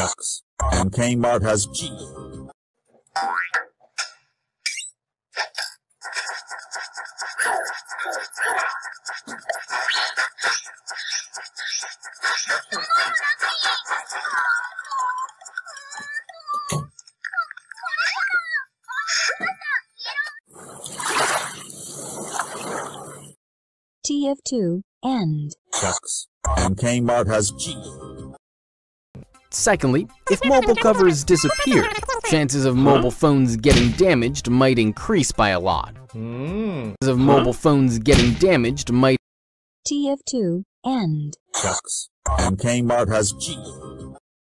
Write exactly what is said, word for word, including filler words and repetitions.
Shucks. And Kmart has G. T F two, end. Shucks. And Kmart has G. Secondly, if mobile covers disappear, chances of mobile phones getting damaged might increase by a lot. Mm. Chances of mobile phones getting damaged might T F two, end. Shucks. And Kmart has G.